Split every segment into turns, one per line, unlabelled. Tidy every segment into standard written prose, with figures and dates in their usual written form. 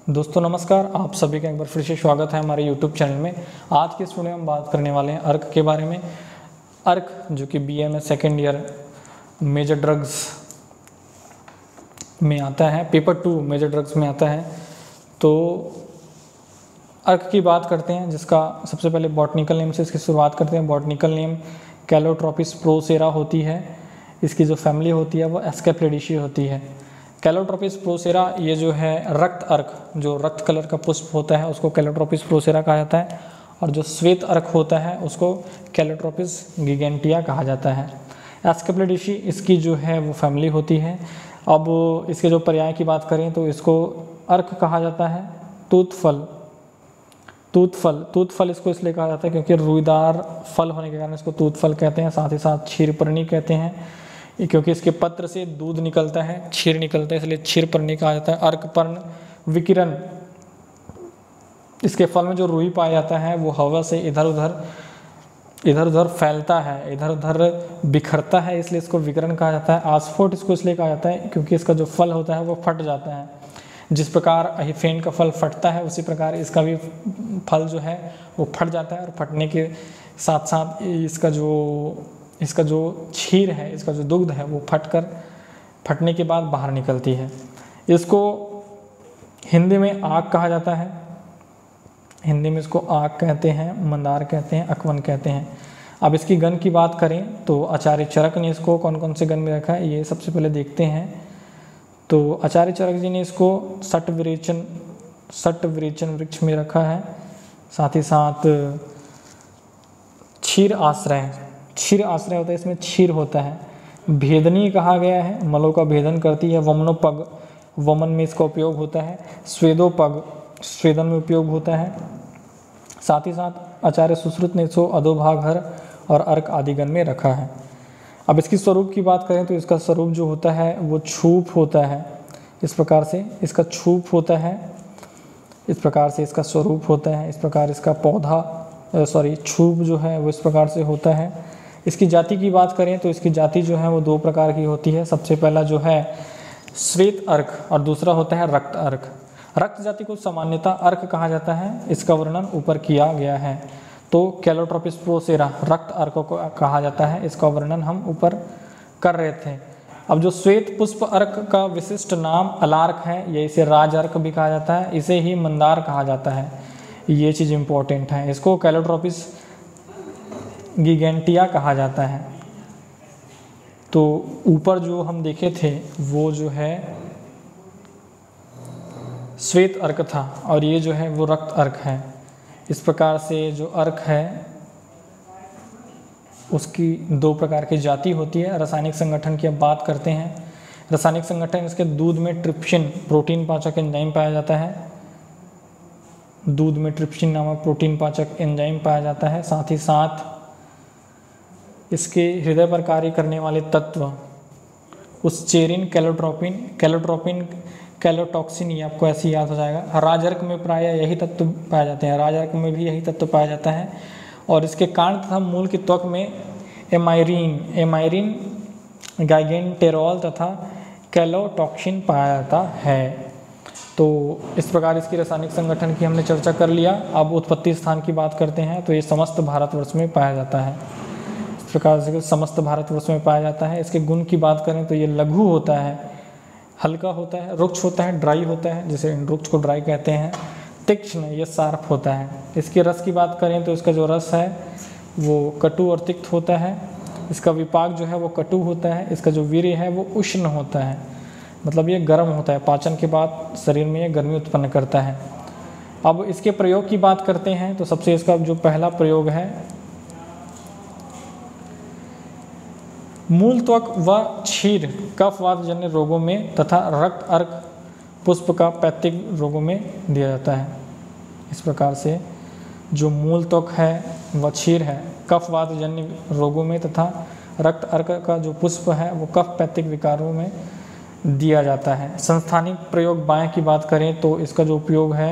दोस्तों नमस्कार, आप सभी का एक बार फिर से स्वागत है हमारे YouTube चैनल में। आज के इस वीडियो में हम बात करने वाले हैं अर्क के बारे में। अर्क जो कि BA second year major drugs में आता है, पेपर 2 मेजर ड्रग्स में आता है। तो अर्क की बात करते हैं, जिसका सबसे पहले बॉटनिकल नेम से इसकी शुरुआत करते हैं। बॉटनिकल नेम कैलोट्रोपिस प्रोसेरा होती है। इसकी जो फैमिली होती है वो एस्केप्लेडिशी होती है। कैलोट्रोपिस प्रोसेरा ये जो है रक्त अर्क, जो रक्त कलर का पुष्प होता है उसको कैलोट्रोपिस प्रोसेरा कहा जाता है, और जो श्वेत अर्क होता है उसको कैलोट्रोपिस गिगेंटिया कहा जाता है। एस्केप्लेडिशी इसकी जो है वो फैमिली होती है। अब इसके जो पर्याय की बात करें तो इसको अर्क कहा जाता है। तूतफल इसको इसलिए कहा जाता है क्योंकि रुईदार फल होने के कारण इसको तूतफल कहते हैं। साथ ही साथ क्षीरपर्णी कहते हैं, क्योंकि इसके पत्र से दूध निकलता है, क्षीर निकलता है, इसलिए क्षीरपर्णी कहा जाता है। अर्कपर्ण विकिरण, इसके फल में जो रुई पाया जाता है वो हवा से इधर उधर फैलता है, इधर उधर बिखरता है, इसलिए इसको विकिरण कहा जाता है। आस्फोट इसको इसलिए कहा जाता है क्योंकि इसका जो फल होता है वो फट जाता है। जिस प्रकार अहिफेन का फल फटता है उसी प्रकार इसका भी फल जो है वो फट जाता है, और फटने के साथ साथ इसका जो क्षीर है, इसका जो दुग्ध है वो फटने के बाद बाहर निकलती है। इसको हिंदी में आग कहा जाता है। हिंदी में इसको आग कहते हैं, मंदार कहते हैं, अकवन कहते हैं। अब इसकी गण की बात करें तो आचार्य चरक ने इसको कौन कौन से गण में रखा है ये सबसे पहले देखते हैं। तो आचार्य चरक जी ने इसको सट विरेचन वृक्ष में रखा है। साथ ही साथ क्षीर आश्रय होता है, इसमें क्षीर होता है। भेदनी कहा गया है, मलों का भेदन करती है। वमनोपग, वमन में इसका उपयोग होता है। स्वेदोपग, स्वेदन में उपयोग होता है। साथ ही साथ आचार्य सुश्रुत ने इसको अधोभागहर और अर्क आदि गण में रखा है। अब इसकी स्वरूप की बात करें तो इसका स्वरूप जो होता है वो छूप होता है। इस प्रकार से इसका छूप होता है, इस प्रकार से इसका स्वरूप होता है। इस प्रकार इसका छूप जो है वो इस प्रकार से होता है। इसकी जाति की बात करें तो इसकी जाति जो है वो 2 प्रकार की होती है। सबसे पहला जो है श्वेत अर्क और दूसरा होता है रक्त अर्क। रक्त जाति को सामान्यतः अर्क कहा जाता है, इसका वर्णन ऊपर किया गया है। तो कैलोट्रोपिस प्रोसेरा रक्त अर्क को कहा जाता है, इसका वर्णन हम ऊपर कर रहे थे। अब जो श्वेत पुष्प अर्क का विशिष्ट नाम अलार्क है, या इसे राज अर्क भी कहा जाता है, इसे ही मंदार कहा जाता है। ये चीज़ इम्पोर्टेंट है। इसको कैलोट्रोपिस गिगेंटिया कहा जाता है। तो ऊपर जो हम देखे थे वो जो है श्वेत अर्क था, और ये जो है वो रक्त अर्क है। इस प्रकार से जो अर्क है उसकी 2 प्रकार की जाति होती है। रासायनिक संगठन की अब बात करते हैं। रासायनिक संगठन, इसके दूध में ट्रिप्सिन प्रोटीन पाचक एंजाइम पाया जाता है। दूध में ट्रिप्सिन नामक प्रोटीन पाचक एंजाइम पाया जाता है। साथ ही साथ इसके हृदय पर कार्य करने वाले तत्व उस्चेरिन, कैलोटॉक्सिन, ये आपको ऐसे याद हो जाएगा। राजर्क में प्रायः यही तत्व पाए जाते हैं, राजर्क में भी यही तत्व पाया जाता है। और इसके कांड तथा मूल की त्वक में एमाइरिन, गाइगेंटेरॉल तथा कैलोटॉक्सिन पाया जाता है। तो इस प्रकार इसकी रासायनिक संगठन की हमने चर्चा कर लिया। अब उत्पत्ति स्थान की बात करते हैं तो ये समस्त भारतवर्ष में पाया जाता है। इस प्रकार से समस्त भारतवर्ष में पाया जाता है। इसके गुण की बात करें तो ये लघु होता है, हल्का होता है, रुक्ष होता है, ड्राई होता है, जैसे रुक्ष को ड्राई कहते हैं। तीक्ष्ण, ये शार्प होता है। इसके रस की बात करें तो इसका जो रस है वो कटु और तिक्त होता है। इसका विपाक जो है वो कटु होता है। इसका जो वीर्य है वो उष्ण होता है, मतलब ये गर्म होता है। पाचन के बाद शरीर में ये गर्मी उत्पन्न करता है। अब इसके प्रयोग की बात करते हैं तो सबसे इसका जो पहला प्रयोग है, मूल त्वक व क्षीर कफवात जन्य रोगों में तथा रक्त अर्क पुष्प का पैतृक रोगों में दिया जाता है। इस प्रकार से जो मूल त्वक है व क्षीर है कफवात जन्य रोगों में तथा रक्त अर्क का जो पुष्प है वो कफ पैतृक विकारों में दिया जाता है। संस्थानिक प्रयोग बाएं की बात करें तो इसका जो उपयोग है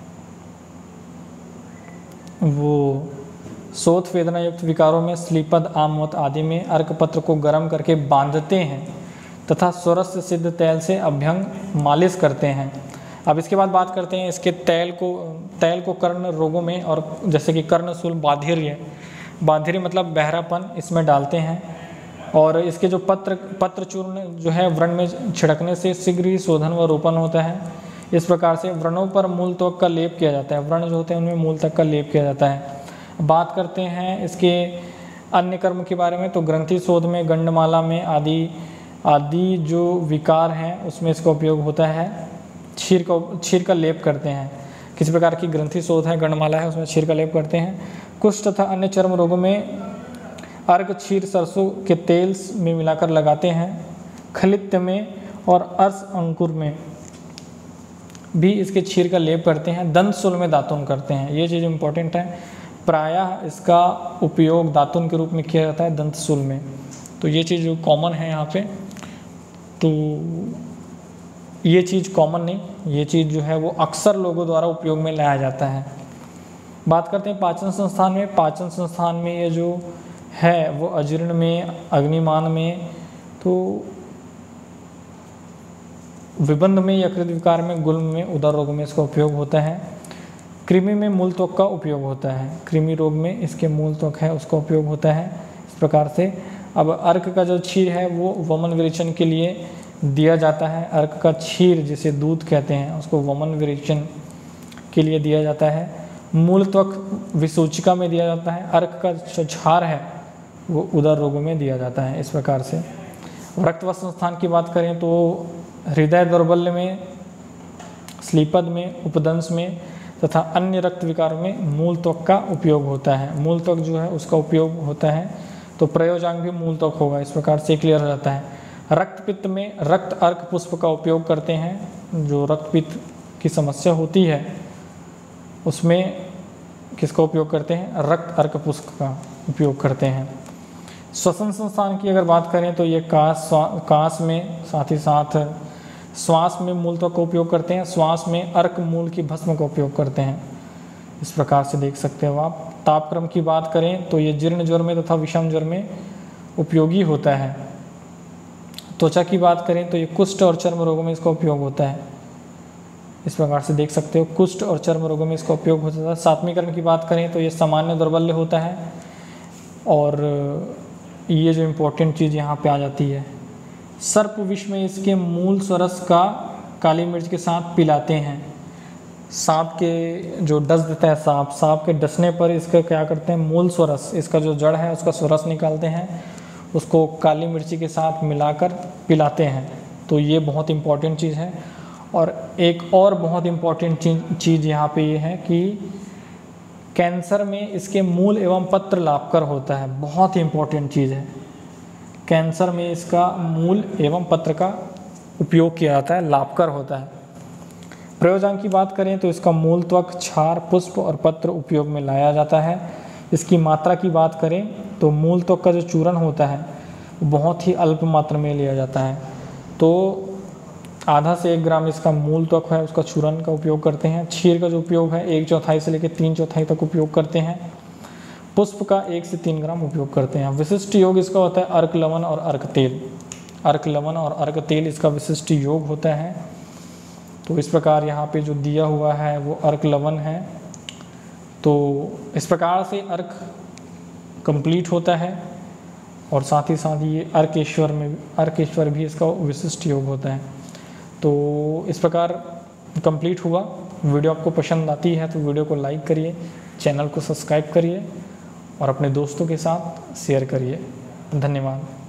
वो शोथ वेदना युक्त विकारों में स्लीपद, आमवत आदि में अर्कपत्र को गर्म करके बांधते हैं तथा स्वरस सिद्ध तेल से अभ्यंग मालिश करते हैं। अब इसके बाद बात करते हैं इसके तैल को कर्ण रोगों में, और जैसे कि कर्णशूल, बाधिर्य मतलब बहरापन, इसमें डालते हैं। और इसके जो पत्र चूर्ण जो है व्रण में छिड़कने से शीघ्र ही शोधन व रोपण होता है। इस प्रकार से व्रणों पर मूल त्वक का लेप किया जाता है, व्रण जो होते हैं उनमें मूल त्वक का लेप किया जाता है। बात करते हैं इसके अन्य कर्म के बारे में, तो ग्रंथि शोध में, गंडमाला में आदि जो विकार हैं उसमें इसका उपयोग होता है। क्षीर का लेप करते हैं, किसी प्रकार की ग्रंथि शोध है, गंडमाला है, उसमें क्षीर का लेप करते हैं। कुष्ठ तथा अन्य चर्म रोगों में अर्क क्षीर सरसों के तेल में मिलाकर लगाते हैं। खलित्य में और अर्श अंकुर में भी इसके क्षीर का लेप करते हैं। दंत शूल में दातुन करते हैं, ये चीज़ इम्पोर्टेंट है। प्रायः इसका उपयोग दातुन के रूप में किया जाता है दंत शूल में, तो ये चीज़ जो कॉमन है यहाँ पे, तो ये चीज़ कॉमन नहीं, ये चीज़ जो है वो अक्सर लोगों द्वारा उपयोग में लाया जाता है। बात करते हैं पाचन संस्थान में। पाचन संस्थान में ये जो है वो अजीर्ण में, अग्निमान में, तो विबंध में, यकृत विकार में, गुल्म में, उदर रोग में इसका उपयोग होता है। कृमि में मूल त्वक का उपयोग होता है, कृमि रोग में इसके मूल त्वक है उसका उपयोग होता है। इस प्रकार से अब अर्क का जो क्षीर है वो वमन विरेचन के लिए दिया जाता है। अर्क का क्षीर जिसे दूध कहते हैं उसको वमन विरेचन के लिए दिया जाता है। मूल त्वक विसूचिका में दिया जाता है। अर्क का जो क्षार है वो उदर रोगों में दिया जाता है। इस प्रकार से रक्त व संस्थान की बात करें तो हृदय दौर्बल्य में, स्लीपद में, उपदंश में तथा अन्य रक्त विकारों में मूल त्वक का उपयोग होता है। मूल त्वक जो है उसका उपयोग होता है, तो प्रयोजांग भी मूल त्वक होगा। इस प्रकार से क्लियर हो जाता है। रक्तपित्त में रक्त अर्क पुष्प का उपयोग करते हैं। जो रक्तपित्त की समस्या होती है उसमें किसका उपयोग करते हैं? रक्त अर्क पुष्प का उपयोग करते हैं। श्वसन संस्थान की अगर बात करें तो ये काश में, साथ ही साथ श्वास में मूल त्वक का उपयोग करते हैं। श्वास में अर्क मूल की भस्म का उपयोग करते हैं। इस प्रकार से देख सकते हो आप। तापक्रम की बात करें तो ये जीर्ण ज्वर में तथा विषम ज्वर में उपयोगी होता है। त्वचा की बात करें तो ये कुष्ठ और चर्म रोगों में इसका उपयोग होता है। इस प्रकार से देख सकते हो, कुष्ठ और चर्म रोगों में इसका उपयोग होता है। सात्मीकरण की बात करें तो ये सामान्य दौर्बल्य होता है। और ये जो इम्पोर्टेंट चीज़ यहाँ पे आ जाती है, सर्प विष में इसके मूल स्वरस का काली मिर्च के साथ पिलाते हैं। सांप के जो डस देता है, सांप के डसने पर इसका क्या करते हैं? मूल स्वरस, इसका जो जड़ है उसका स्वरस निकालते हैं, उसको काली मिर्ची के साथ मिलाकर पिलाते हैं। तो ये बहुत इम्पॉर्टेंट चीज़ है। और एक और बहुत इम्पॉर्टेंट चीज़ यहाँ पे ये है कि कैंसर में इसके मूल एवं पत्र लाभकर होता है। बहुत ही इम्पॉर्टेंट चीज़ है। कैंसर में इसका मूल एवं पत्र का उपयोग किया जाता है, लाभकर होता है। प्रयोजांग की बात करें तो इसका मूल त्वक, क्षार, पुष्प और पत्र उपयोग में लाया जाता है। इसकी मात्रा की बात करें तो मूल त्वक का जो चूर्ण होता है बहुत ही अल्प मात्रा में लिया जाता है। तो आधा से 1 ग्राम इसका मूल त्वक है उसका चूर्ण का उपयोग करते हैं। क्षीर का जो उपयोग है 1/4 से लेकर 3/4 तक उपयोग करते हैं। पुष्प का 1 से 3 ग्राम उपयोग करते हैं। विशिष्ट योग इसका होता है अर्क लवण और अर्क तेल। अर्क लवण और अर्क तेल इसका विशिष्ट योग होता है। तो इस प्रकार यहाँ पे जो दिया हुआ है वो अर्क लवण है। तो इस प्रकार से अर्क कंप्लीट होता है। और साथ ही साथ ये अर्केश्वर भी इसका विशिष्ट योग होता है। तो इस प्रकार कंप्लीट हुआ। वीडियो आपको पसंद आती है तो वीडियो को लाइक करिए, चैनल को सब्सक्राइब करिए और अपने दोस्तों के साथ शेयर करिए। धन्यवाद।